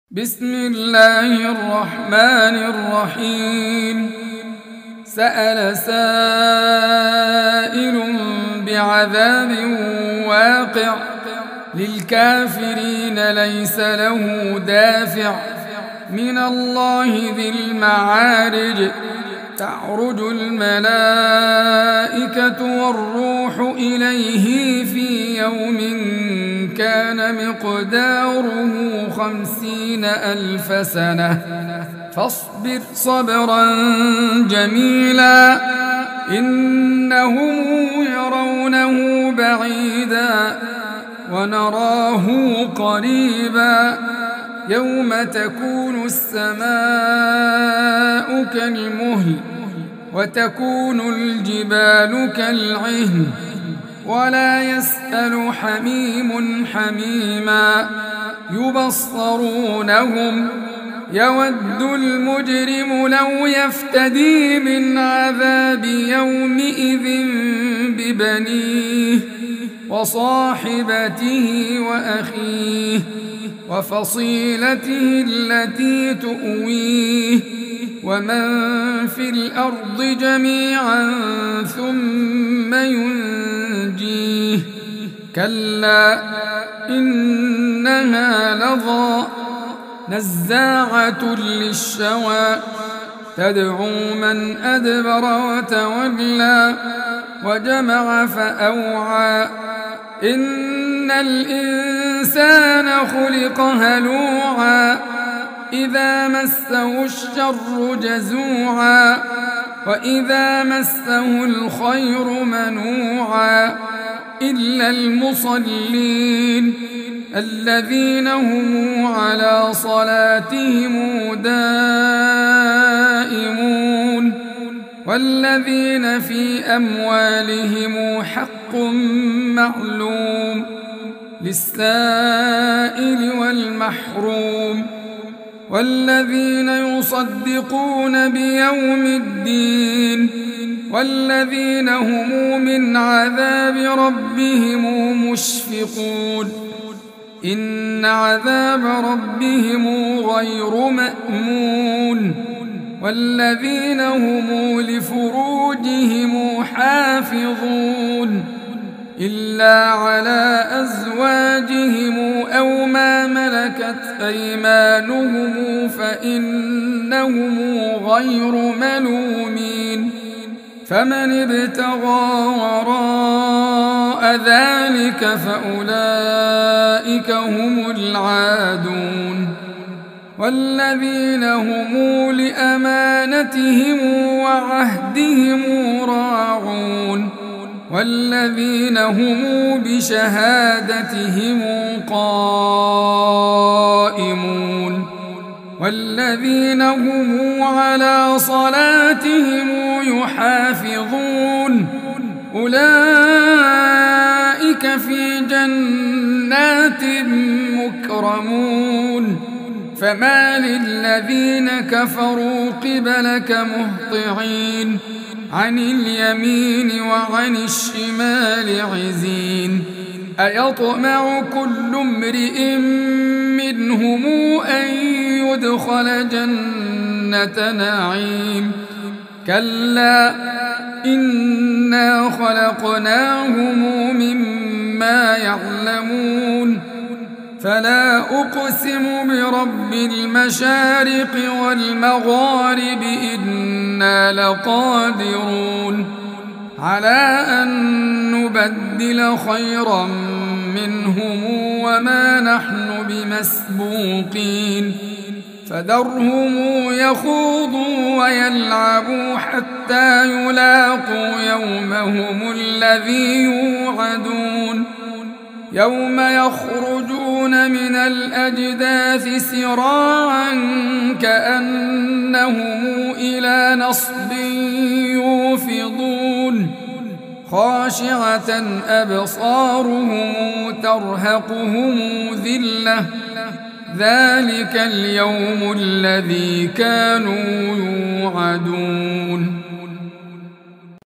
بسم الله الرحمن الرحيم. سأل سائل بعذاب واقع للكافرين ليس له دافع من الله ذي المعارج. تعرج الملائكة والروح إليه في يوم كان مقداره 50,000 سنة فاصبر صبرا جميلا إنهم يرونه بعيدا ونراه قريبا يوم تكون السماء كالمهل وتكون الجبال كالعهن ولا يسأل حميم حميما يبصرونهم يود المجرم لو يفتدي من عذاب يومئذ ببنيه وصاحبته وأخيه وفصيلته التي تؤويه ومن في الأرض جميعا ثم ينجيه كلا إنها لظى نزاعة للشوى تدعو من أدبر وتولى وجمع فأوعى إن الإنسان خلق هلوعا إذا مسه الشر جزوعا وإذا مسه الخير منوعا إلا المصلين الذين هم على صلاتهم دائمون والذين في أموالهم حق معلوم للسائل والمحروم والذين يصدقون بيوم الدين والذين هم من عذاب ربهم مشفقون إن عذاب ربهم غير مأمون والذين هم لفروجهم حافظون إلا على أزواجهم أو ما ملكت أيمانهم فإنهم غير ملومين فمن ابتغى وراء ذلك فأولئك هم العادون والذين هم لأمانتهم وعهدهم راعون والذين هم بشهادتهم قائمون والذين هم على صلاتهم يحافظون أولئك في جنات مكرمون فما للذين كفروا قبلك مهطعين عن اليمين وعن الشمال عزين أيطمع كل امرئ منهم أن يدخل جنة نعيم كلا إنا خلقناهم مما يعلمون فلا أقسم برب المشارق والمغارب إنا لقادرون على أن نبدل خيرا منهم وما نحن بمسبوقين فذرهم يخوضوا ويلعبوا حتى يلاقوا يومهم الذي يوعدون يوم يخرجون من الأجداث سراعا كأنهم إلى نصب يوفضون خاشعة أبصارهم ترهقهم ذلة ذلك اليوم الذي كانوا يوعدون